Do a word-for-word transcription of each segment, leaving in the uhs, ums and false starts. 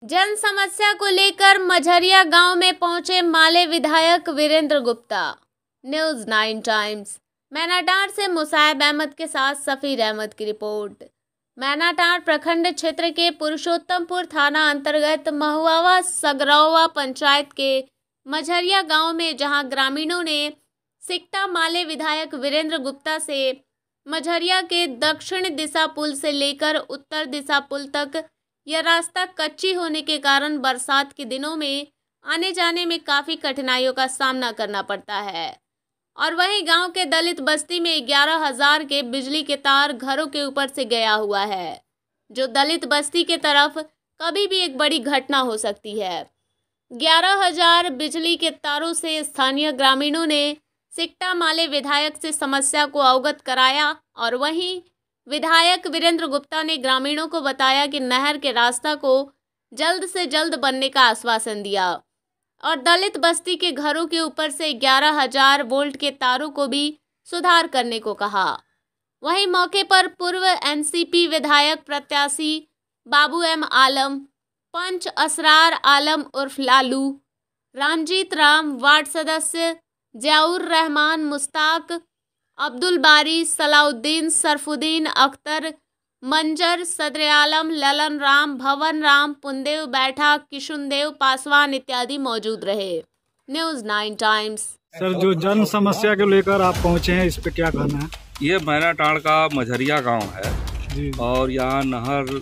जन समस्या को लेकर मझरिया गांव में पहुंचे माले विधायक Virendra Gupta. News Nine Times Mainatand से मुसाइब अहमद के साथ सफीर अहमद की रिपोर्ट। मैनाटांड़ प्रखंड क्षेत्र के पुरुषोत्तमपुर थाना अंतर्गत महुआवा सगरौवा पंचायत के मझरिया गांव में जहां ग्रामीणों ने सिकटा माले विधायक वीरेंद्र गुप्ता से मझरिया के दक्षिण दिशा पुल से लेकर उत्तर दिशा पुल तक यह रास्ता कच्ची होने के कारण बरसात के दिनों में आने जाने में काफ़ी कठिनाइयों का सामना करना पड़ता है। और वहीं गांव के दलित बस्ती में ग्यारह हजार के बिजली के तार घरों के ऊपर से गया हुआ है, जो दलित बस्ती के तरफ कभी भी एक बड़ी घटना हो सकती है। ग्यारह हजार बिजली के तारों से स्थानीय ग्रामीणों ने सिकटा माले विधायक से समस्या को अवगत कराया और वहीं विधायक वीरेंद्र गुप्ता ने ग्रामीणों को बताया कि नहर के रास्ता को जल्द से जल्द बनने का आश्वासन दिया और दलित बस्ती के घरों के ऊपर से ग्यारह हजार वोल्ट के तारों को भी सुधार करने को कहा। वहीं मौके पर पूर्व एनसीपी विधायक प्रत्याशी बाबू एम आलम, पंच असरार आलम उर्फ लालू, रामजीत राम, वार्ड सदस्य जियाउर रहमान, मुश्ताक, अब्दुल बारी, सलाउद्दीन, सरफुद्दीन अख्तर, मंजर, सदर आलम, ललन राम, भवन राम, पुनदेव बैठा, किशुनदेव पासवान इत्यादि मौजूद रहे। News Nine times. सर, जो जन समस्या को लेकर आप पहुंचे हैं, इस पे क्या कहना है? ये मैनाटांड़ का मझरिया गांव है जी। और यहाँ नहर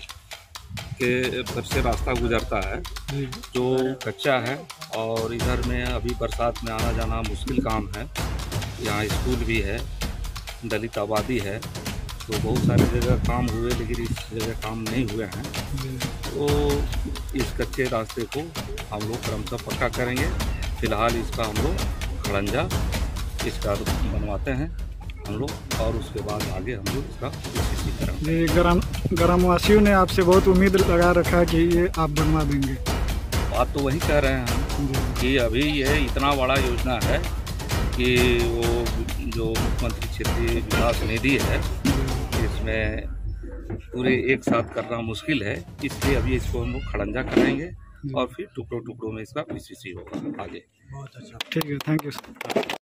के पर से रास्ता गुजरता है जी। जो कच्चा है और इधर में अभी बरसात में आना जाना मुश्किल काम है। यहाँ स्कूल भी है, दलित आबादी है, तो बहुत सारी जगह काम हुए लेकिन इस जगह काम नहीं हुए हैं। तो इस कच्चे रास्ते को हम लोग क्रमशः पक्का करेंगे। फिलहाल इसका हम लोग खड़ंजा इसका बनवाते हैं हम लोग और उसके बाद आगे हम लोग इसका कोशिश करेंगे। ग्राम ग्रामवासियों ने आपसे बहुत उम्मीद लगा रखा है कि ये आप बनवा देंगे। बात तो वही कह रहे हैं हम कि अभी ये इतना बड़ा योजना है कि वो जो मुख्यमंत्री क्षेत्रीय विकास निधि है इसमें पूरे एक साथ करना मुश्किल है, इसलिए अभी इसको हम लोग खड़ंजा करेंगे और फिर टुकड़ों टुकड़ों में इसका पीसीसी होगा आगे। बहुत अच्छा, ठीक है, थैंक यू सर।